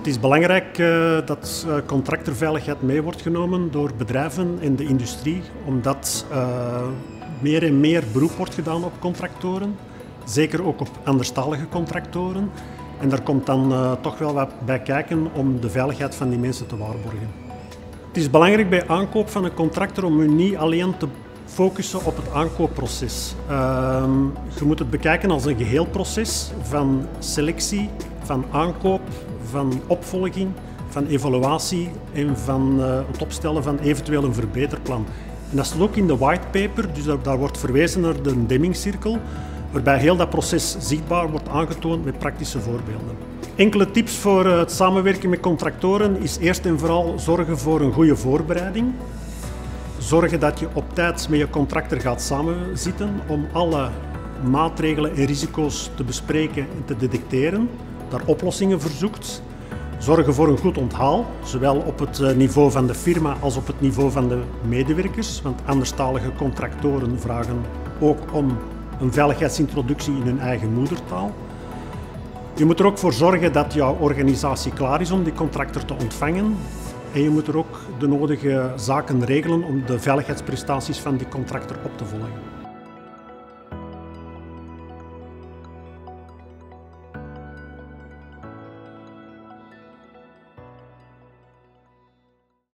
Het is belangrijk dat contractorveiligheid mee wordt genomen door bedrijven in de industrie, omdat meer en meer beroep wordt gedaan op contractoren, zeker ook op anderstalige contractoren. En daar komt dan toch wel wat bij kijken om de veiligheid van die mensen te waarborgen. Het is belangrijk bij aankoop van een contractor om u niet alleen te focussen op het aankoopproces. Je moet het bekijken als een geheel proces van selectie, van aankoop, van opvolging, van evaluatie en van het opstellen van eventueel een verbeterplan. En dat staat ook in de whitepaper, dus daar wordt verwezen naar de Deming-cirkel, waarbij heel dat proces zichtbaar wordt aangetoond met praktische voorbeelden. Enkele tips voor het samenwerken met contractoren is eerst en vooral zorgen voor een goede voorbereiding. Zorgen dat je op tijd met je contractor gaat samenzitten om alle maatregelen en risico's te bespreken en te detecteren, daar oplossingen verzoekt. Zorgen voor een goed onthaal, zowel op het niveau van de firma als op het niveau van de medewerkers, want anderstalige contractoren vragen ook om een veiligheidsintroductie in hun eigen moedertaal. Je moet er ook voor zorgen dat jouw organisatie klaar is om die contractor te ontvangen. En je moet er ook de nodige zaken regelen om de veiligheidsprestaties van die contractor op te volgen.